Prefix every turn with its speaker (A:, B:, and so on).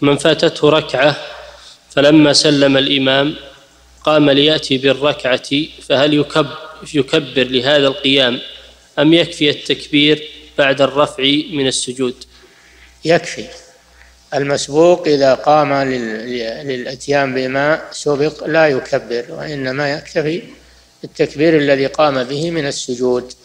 A: من فاتته ركعة فلما سلم الإمام قام ليأتي بالركعة، فهل يكبر لهذا القيام أم يكفي التكبير بعد الرفع من السجود؟
B: يكفي. المسبوق إذا قام للإتيان بما سبق لا يكبر، وإنما يكتفي التكبير الذي قام به من السجود.